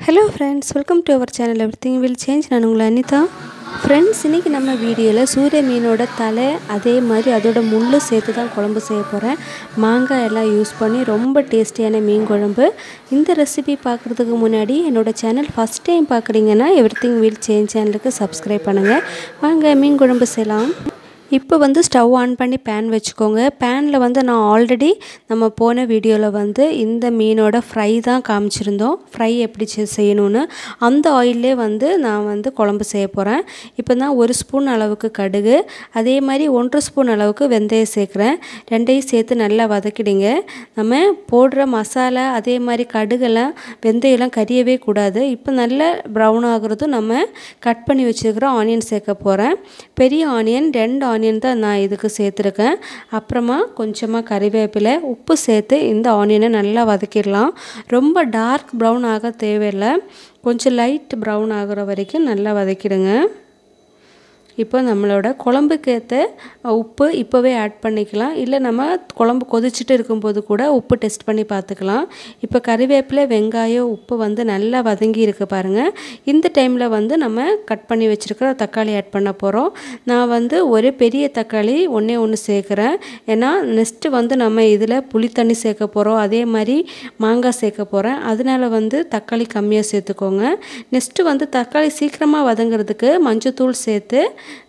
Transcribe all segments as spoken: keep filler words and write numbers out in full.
Hello friends, welcome to our channel Everything Will Change. நான் உங்கள் Anitha. Friends, இன்னைக்கு நம்ம வீடியோவில் சூரை மீனோட தலை அதே மாதிரி அதோட முள்ளு சேர்த்து தான் குழம்பு செய்ய போகிறேன். மாங்காய் எல்லாம் யூஸ் பண்ணி ரொம்ப டேஸ்டியான மீன் குழம்பு. இந்த ரெசிபி பார்க்குறதுக்கு முன்னாடி என்னோட சேனல் ஃபஸ்ட் டைம் பார்க்குறீங்கன்னா Everything Will Change சேனலுக்கு சப்ஸ்கிரைப் பண்ணுங்கள். வாங்க மீன் குழம்பு செய்யலாம். இப்போ வந்து ஸ்டவ் ஆன் பண்ணி பேன் வச்சுக்கோங்க. பேனில் வந்து நான் ஆல்ரெடி நம்ம போன வீடியோவில் வந்து இந்த மீனோட ஃப்ரை தான் காமிச்சிருந்தோம். ஃப்ரை எப்படி செய்யணும்னு அந்த ஆயிலே வந்து நான் வந்து குழம்பு செய்ய போகிறேன். இப்போ தான் ஒரு ஸ்பூன் அளவுக்கு கடுகு, அதே மாதிரி ஒன்றரை ஸ்பூன் அளவுக்கு வெந்தயம் சேர்க்குறேன். ரெண்டையும் சேர்த்து நல்லா வதக்கிடுங்க. நம்ம போடுற மசாலா அதே மாதிரி கடுகெல்லாம் வெந்தயம்லாம் கரியவே கூடாது. இப்போ நல்லா ப்ரௌன் ஆகுறதும் நம்ம கட் பண்ணி வச்சுருக்கிற ஆனியன் சேர்க்க போகிறேன். பெரிய ஆனியன் ரெண்டு ஆனியன் தான் நான் இதுக்கு சேர்த்துருக்கேன். அப்புறமா கொஞ்சமாக கறிவேப்பிலை, உப்பு சேர்த்து இந்த ஆனியனை நல்லா வதக்கிடலாம். ரொம்ப டார்க் ப்ரௌன் ஆக தேவையில்லை, கொஞ்சம் லைட் ப்ரௌன் ஆகிற வரைக்கும் நல்லா வதக்கிடுங்க. இப்போ நம்மளோட குழம்புக்கு ஏற்ற உப்பு இப்போவே ஆட் பண்ணிக்கலாம், இல்லை நம்ம குழம்பு கொதிச்சுட்டு இருக்கும்போது கூட உப்பு டெஸ்ட் பண்ணி பார்த்துக்கலாம். இப்போ கறிவேப்பிலை, வெங்காயம், உப்பு வந்து நல்லா வதங்கி இருக்குது பாருங்கள். இந்த டைமில் வந்து நம்ம கட் பண்ணி வச்சுருக்கிற தக்காளி ஆட் பண்ண போகிறோம். நான் வந்து ஒரு பெரிய தக்காளி ஒன்றே ஒன்று சேர்க்குறேன். ஏன்னா நெக்ஸ்ட்டு வந்து நம்ம இதில் புளி தண்ணி சேர்க்க போகிறோம், அதே மாதிரி மாங்காய் சேர்க்க போகிறேன். அதனால் வந்து தக்காளி கம்மியாக சேர்த்துக்கோங்க. நெக்ஸ்ட்டு வந்து தக்காளி சீக்கிரமாக வதங்கிறதுக்கு மஞ்சத்தூள் சேர்த்து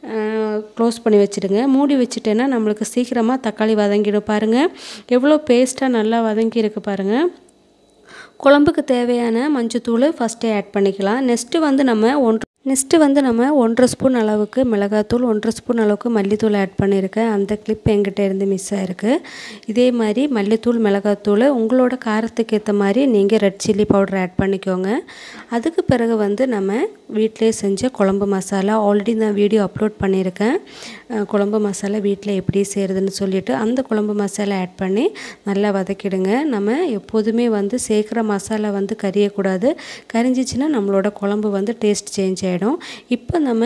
க்ளோஸ் பண்ணி வச்சுடுங்க. மூடி வச்சுட்டேன்னா நம்மளுக்கு சீக்கிரமாக தக்காளி வதங்கிடும். பாருங்கள் எவ்வளோ பேஸ்ட்டாக நல்லா வதங்கி இருக்குது பாருங்கள். குழம்புக்கு தேவையான மஞ்சத்தூள் ஃபஸ்ட்டே ஆட் பண்ணிக்கலாம். நெக்ஸ்ட்டு வந்து நம்ம ஒன்று நெக்ஸ்ட்டு வந்து நம்ம ஒன்றரை ஸ்பூன் அளவுக்கு மிளகாத்தூள், ஒன்றரை ஸ்பூன் அளவுக்கு மல்லித்தூள் ஆட் பண்ணியிருக்கேன். அந்த கிளிப் என்கிட்ட இருந்து மிஸ் ஆகிருக்கு. இதே மாதிரி மல்லித்தூள், மிளகாத்தூள் உங்களோட காரத்துக்கு ஏற்ற மாதிரி நீங்கள் ரெட் சில்லி பவுடர் ஆட் பண்ணிக்கோங்க. அதுக்கு பிறகு வந்து நம்ம வீட்டிலே செஞ்ச குழம்பு மசாலா, ஆல்ரெடி நான் வீடியோ அப்லோட் பண்ணியிருக்கேன். குழம்பு மசாலா வீட்டில் எப்படி செய்கிறதுன்னு சொல்லிவிட்டு அந்த குழம்பு மசாலா ஆட் பண்ணி நல்லா வதக்கிடுங்க. நம்ம எப்போதுமே வந்து சேர்க்குற மசாலா வந்து கரியக்கூடாது. கரிஞ்சிச்சின்னா நம்மளோட குழம்பு வந்து டேஸ்ட் சேஞ்ச் ஆகிடும். இப்போ நம்ம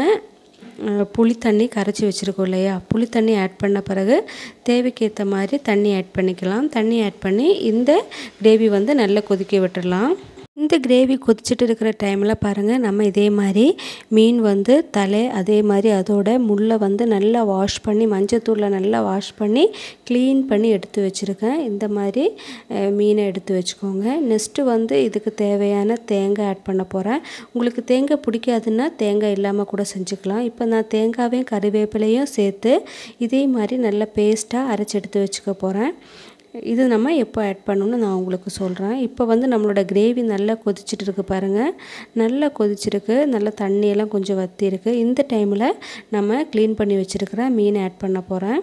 புளி தண்ணி கரைச்சி வச்சுருக்கோம் இல்லையா, புளி தண்ணி ஆட் பண்ண பிறகு தேவைக்கு ஏற்ற மாதிரி தண்ணி ஆட் பண்ணிக்கலாம். தண்ணி ஆட் பண்ணி இந்த கிரேவி வந்து நல்லா கொதிக்க விட்டுடலாம். இந்த கிரேவி கொதிச்சுட்டு இருக்கிற டைமில் பாருங்கள், நம்ம இதே மாதிரி மீன் வந்து தலை அதே மாதிரி அதோட முள்ளை வந்து நல்லா வாஷ் பண்ணி மஞ்சத்தூளில் நல்லா வாஷ் பண்ணி க்ளீன் பண்ணி எடுத்து வச்சுருக்கேன். இந்த மாதிரி மீனை எடுத்து வச்சுக்கோங்க. நெக்ஸ்ட்டு வந்து இதுக்கு தேவையான தேங்காய் ஆட் பண்ண போகிறேன். உங்களுக்கு தேங்காய் பிடிக்காதுன்னா தேங்காய் இல்லாமல் கூட செஞ்சுக்கலாம். இப்போ நான் தேங்காவையும் கறிவேப்பிலையும் சேர்த்து இதே மாதிரி நல்லா பேஸ்ட்டாக அரைச்சி எடுத்து வச்சுக்க போகிறேன். இது நம்ம எப்போ ஆட் பண்ணணும்னு நான் உங்களுக்கு சொல்கிறேன். இப்போ வந்து நம்மளோட கிரேவி நல்லா கொதிச்சுட்டு இருக்குது பாருங்கள். நல்லா கொதிச்சிருக்கு, நல்லா தண்ணியெல்லாம் கொஞ்சம் வற்றி இருக்குது. இந்த டைமில் நம்ம க்ளீன் பண்ணி வச்சுருக்கிற மீனை ஆட் பண்ண போகிறேன்.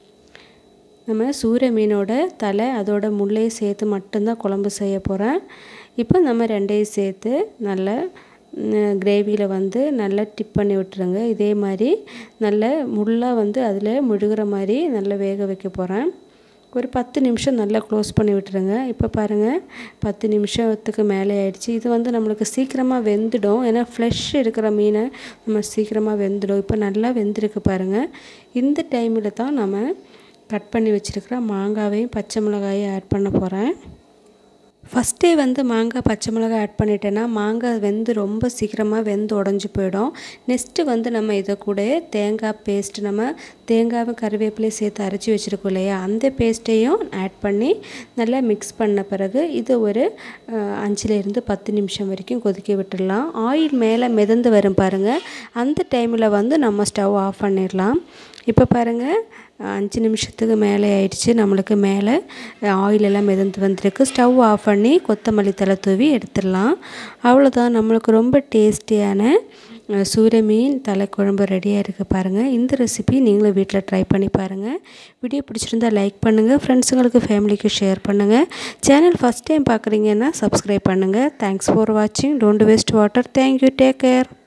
நம்ம சூரை மீனோட தலை அதோட முள்ளையை சேர்த்து மட்டும்தான் குழம்பு செய்ய போகிறேன். இப்போ நம்ம ரெண்டையும் சேர்த்து நல்லா கிரேவியில் வந்து நல்லா டிப் பண்ணி விட்டுருங்க. இதே மாதிரி நல்ல முள்ளாக வந்து அதில் முழுகிற மாதிரி நல்லா வேக வைக்க போகிறேன். ஒரு பத்து நிமிஷம் நல்லா க்ளோஸ் பண்ணி விட்டுருங்க. இப்போ பாருங்கள் பத்து நிமிஷத்துக்கு மேலே ஆயிடுச்சு. இது வந்து நம்மளுக்கு சீக்கிரமாக வெந்துடும், ஏன்னா ஃப்ளஷ் இருக்கிற மீனை நம்ம சீக்கிரமாக வெந்துடும். இப்போ நல்லா வெந்திருக்கு பாருங்கள். இந்த டைமில் தான் நம்ம கட் பண்ணி வச்சுருக்கிற மாங்காவையும் பச்சை மிளகாயும் ஆட் பண்ண போகிறேன். ஃபஸ்ட்டே வந்து மாங்காய் பச்சை மிளகாய் ஆட் பண்ணிட்டேன்னா மாங்காய் வெந்து ரொம்ப சீக்கிரமாக வெந்து உடஞ்சி போயிடும். நெக்ஸ்ட்டு வந்து நம்ம இதை கூட தேங்காய் பேஸ்ட், நம்ம தேங்காவும் கறிவேப்பிலையும் சேர்த்து அரைச்சி வச்சுருக்கோம் இல்லையா, அந்த பேஸ்ட்டையும் ஆட் பண்ணி நல்லா மிக்ஸ் பண்ண பிறகு இது ஒரு அஞ்சுலேருந்து பத்து நிமிஷம் வரைக்கும் கொதிக்க விட்டுடலாம். ஆயில் மேலே மிதந்து வரும் பாருங்கள். அந்த டைமில் வந்து நம்ம ஸ்டவ் ஆஃப் பண்ணிடலாம். இப்போ பாருங்கள் அஞ்சு நிமிஷத்துக்கு மேலே ஆயிடுச்சு. நம்மளுக்கு மேலே ஆயிலெல்லாம் மிதந்து வந்திருக்கு. ஸ்டவ் ஆஃப் பண்ணி கொத்தமல்லி தழை தூவி எடுத்துடலாம். அவ்வளோதான், நம்மளுக்கு ரொம்ப டேஸ்டியான சூரை மீன் தலைக்குழம்பு ரெடியாக இருக்குது பாருங்கள். இந்த ரெசிபி நீங்களும் வீட்டில் ட்ரை பண்ணி பாருங்கள். வீடியோ பிடிச்சிருந்தால் லைக் பண்ணுங்கள், ஃப்ரெண்ட்ஸுங்களுக்கு ஃபேமிலிக்கு ஷேர் பண்ணுங்கள். சேனல் ஃபஸ்ட் டைம் பார்க்குறீங்கன்னா சப்ஸ்கிரைப் பண்ணுங்கள். தேங்க்ஸ் ஃபார் வாட்சிங். Don't waste water. Thank you. Take care.